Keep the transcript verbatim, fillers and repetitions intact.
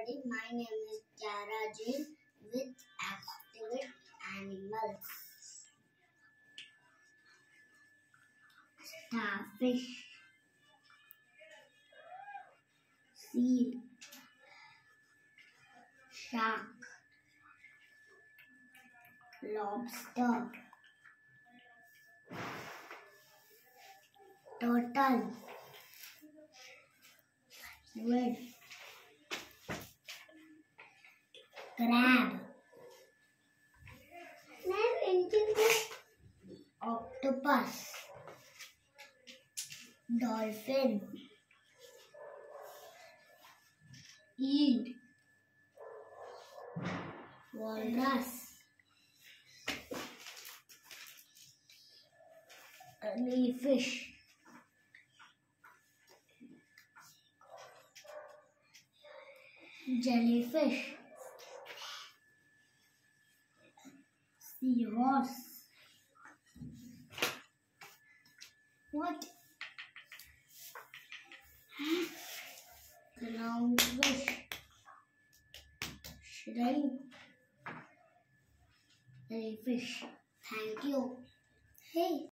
everybody. My name is Kiara Jain with Aquatic animals. Starfish, seal, shark, lobster, turtle, squid, crab, octopus, dolphin, eel, walrus, fish, jellyfish, seahorse. What? Clownfish, shrimp, fish. Thank you. Hey.